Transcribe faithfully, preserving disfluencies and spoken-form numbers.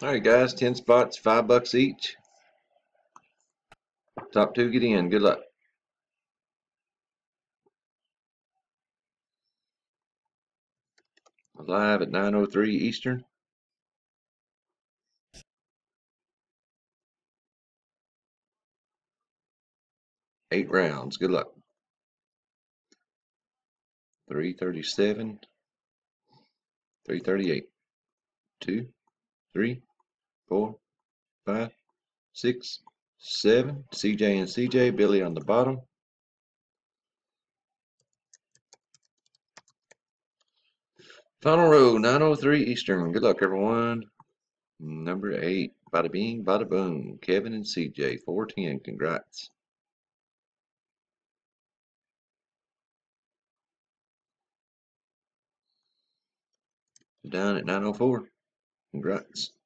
All right, guys, ten spots, five bucks each. Top two get in. Good luck. Live at nine oh three Eastern. Eight rounds. Good luck. three thirty-seven. three thirty-eight. Two, three, four, five, six, seven. C J and C J. Billy on the bottom. Final row, nine oh three Eastern. Good luck, everyone. Number eight. Bada bing, bada boom. Kevin and C J. four ten. Congrats. Down at nine oh four. Congrats.